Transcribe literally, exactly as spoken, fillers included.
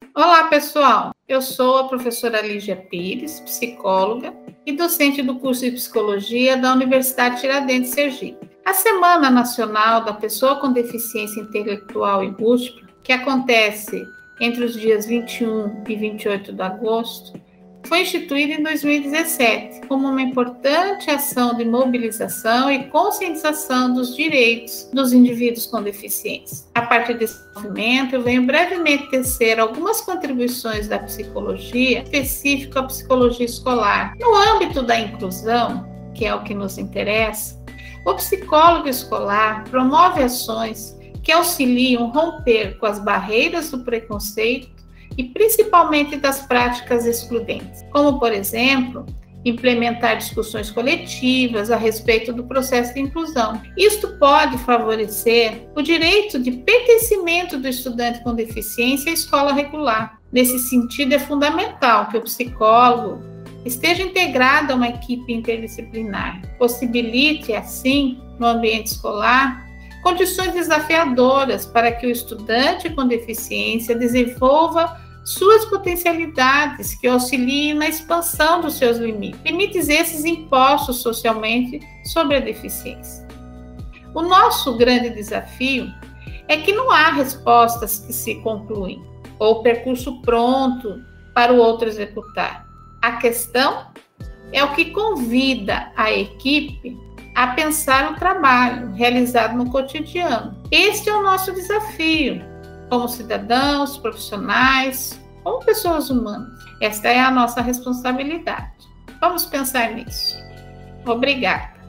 Olá, pessoal! Eu sou a professora Lígia Pires, psicóloga e docente do curso de Psicologia da Universidade Tiradentes, Sergipe. A Semana Nacional da Pessoa com Deficiência Intelectual e Múltipla, que acontece entre os dias vinte e um e vinte e oito de agosto, foi instituída em dois mil e dezessete como uma importante ação de mobilização e conscientização dos direitos dos indivíduos com deficiência. A partir desse movimento, eu venho brevemente tecer algumas contribuições da psicologia específica à psicologia escolar. No âmbito da inclusão, que é o que nos interessa, o psicólogo escolar promove ações que auxiliam romper com as barreiras do preconceito e principalmente das práticas excludentes, como, por exemplo, implementar discussões coletivas a respeito do processo de inclusão. Isto pode favorecer o direito de pertencimento do estudante com deficiência à escola regular. Nesse sentido, é fundamental que o psicólogo esteja integrado a uma equipe interdisciplinar, possibilite, assim, no ambiente escolar, condições desafiadoras para que o estudante com deficiência desenvolva suas potencialidades que auxiliem na expansão dos seus limites, limites esses impostos socialmente sobre a deficiência. O nosso grande desafio é que não há respostas que se concluem ou percurso pronto para o outro executar. A questão é o que convida a equipe a pensar o trabalho realizado no cotidiano. Este é o nosso desafio, como cidadãos, profissionais, como pessoas humanas. Esta é a nossa responsabilidade. Vamos pensar nisso. Obrigada.